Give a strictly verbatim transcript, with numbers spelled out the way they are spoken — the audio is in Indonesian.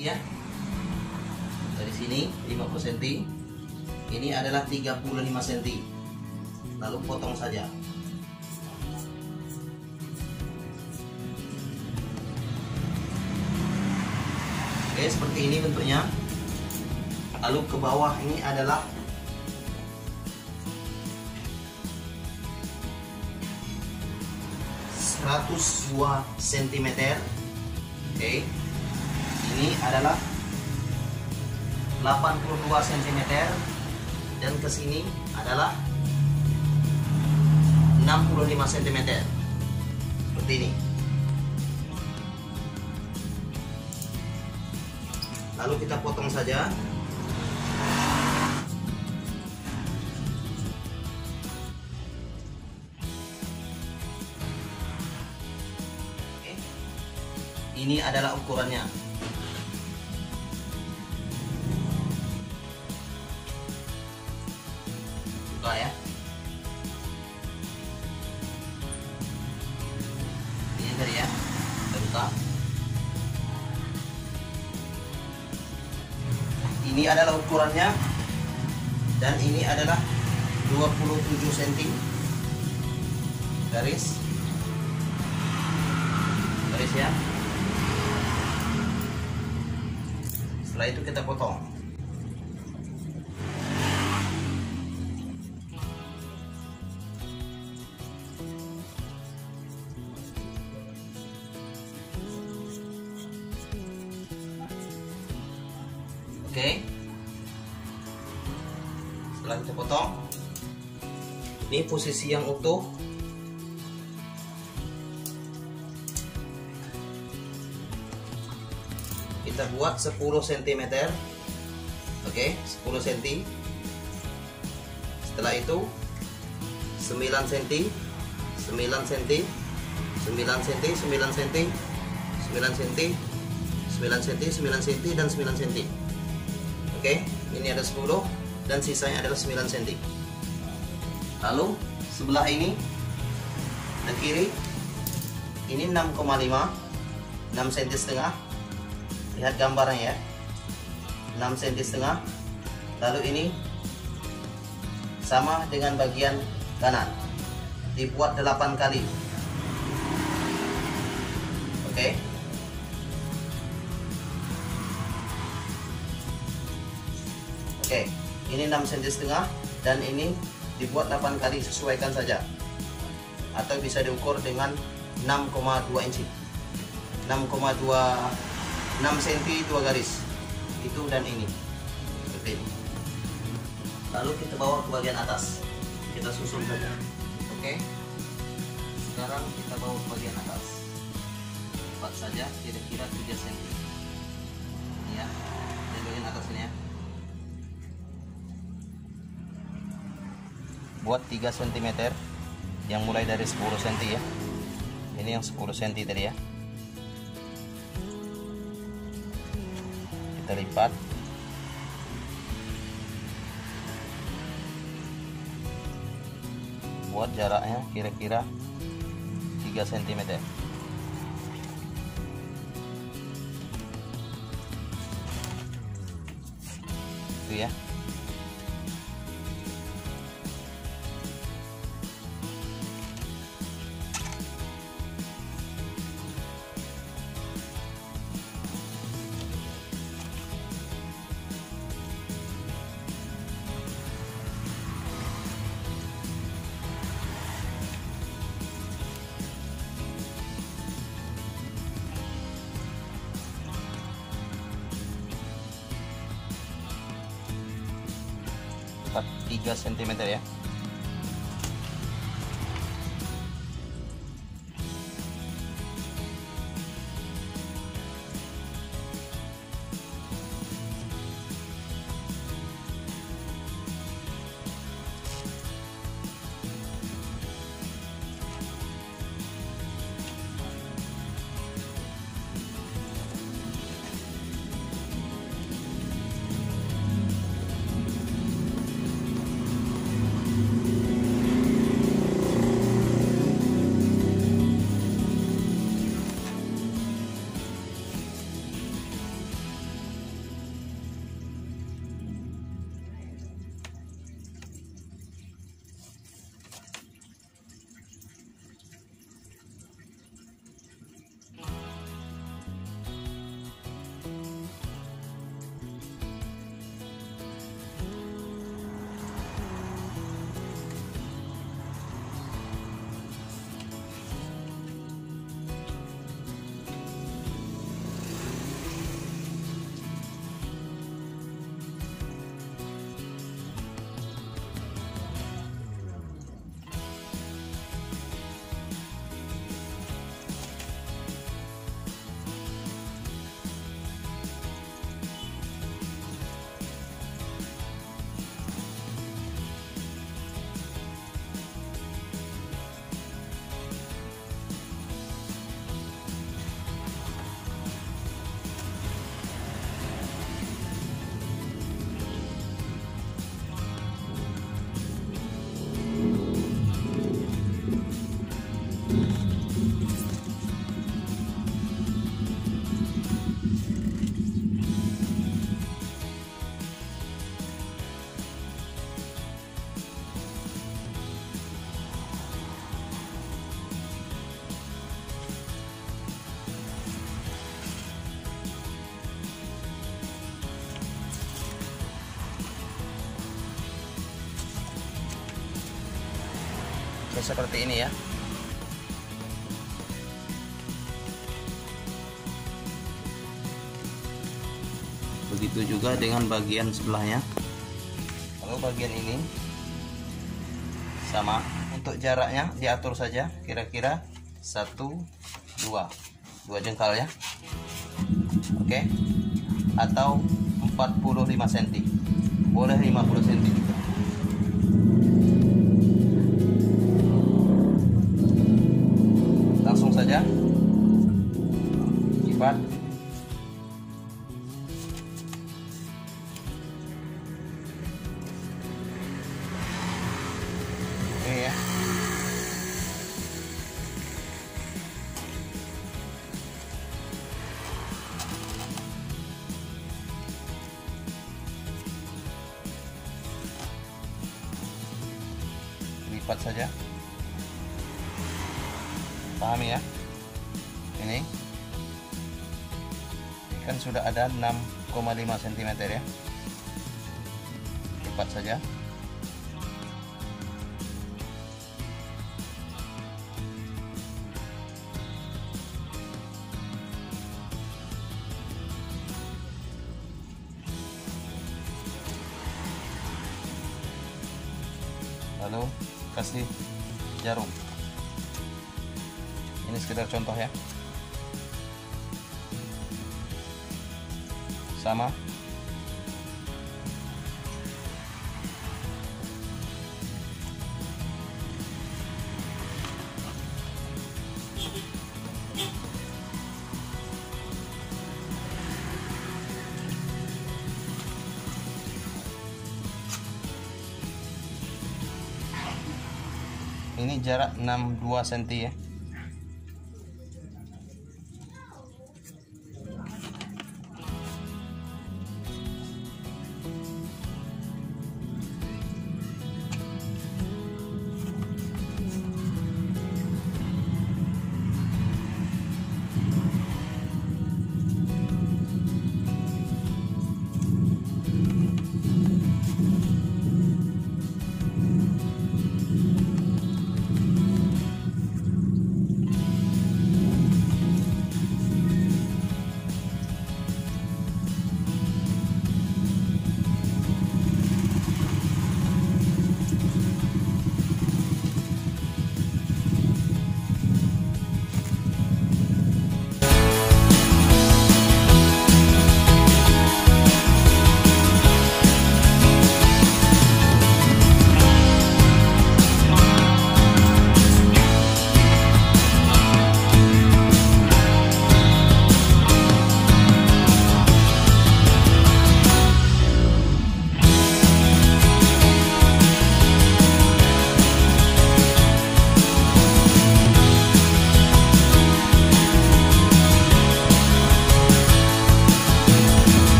ya. Dari sini lima puluh sentimeter. Ini adalah tiga puluh lima sentimeter. Lalu potong saja. Oke, seperti ini bentuknya. Lalu ke bawah ini adalah seratus dua sentimeter. Oke. Ini adalah delapan puluh dua sentimeter dan ke sini adalah enam puluh lima sentimeter. Seperti ini. Lalu kita potong saja. Oke. Ini adalah ukurannya. Buka ya. Ini tadi ya. Kita buka. Ini adalah ukurannya, dan ini adalah dua puluh tujuh sentimeter. Garis garis ya. Setelah itu kita potong. Oke. Setelah kita potong, ini posisi yang utuh. Kita buat sepuluh sentimeter. Oke, sepuluh sentimeter. Setelah itu sembilan sentimeter, sembilan sentimeter, sembilan sentimeter, sembilan sentimeter, sembilan sentimeter, sembilan sentimeter, sembilan sentimeter dan sembilan sentimeter. Oke, ini ada sepuluh dan sisanya adalah sembilan sentimeter. Lalu sebelah ini ke kiri ini enam koma lima, enam sentimeter setengah. Lihat gambarnya ya, enam sentimeter setengah. Lalu ini sama dengan bagian kanan, dibuat delapan kali. Oke. Oke, ini enam sentimeter setengah dan ini dibuat delapan kali, sesuaikan saja. Atau bisa diukur dengan enam koma dua inci. enam koma dua enam sentimeter dua garis. Itu dan ini. Seperti ini. Lalu kita bawa ke bagian atas. Kita susun saja. Oke. Sekarang kita bawa ke bagian atas. Buat saja kira-kira tiga sentimeter. Ini ya. Di bagian atas ini ya. Buat tiga sentimeter yang mulai dari sepuluh sentimeter ya. Ini yang sepuluh sentimeter tadi ya. Kita lipat. Buat jaraknya kira-kira tiga sentimeter. Itu ya. tiga sentimeter ya. seperti ini ya. Begitu juga dengan bagian sebelahnya. Lalu bagian ini sama. Untuk jaraknya diatur saja, kira-kira satu dua dua jengkal ya. Oke, atau empat puluh lima sentimeter, boleh lima puluh sentimeter. Langsung saja lipat. Ini ya. Lipat saja. Pahami ya? Ini kan sudah ada enam koma lima sentimeter ya. Lipat saja. Lalu kasih jarum. Ini sekedar contoh ya. Sama. Ini jarak enam puluh dua sentimeter ya.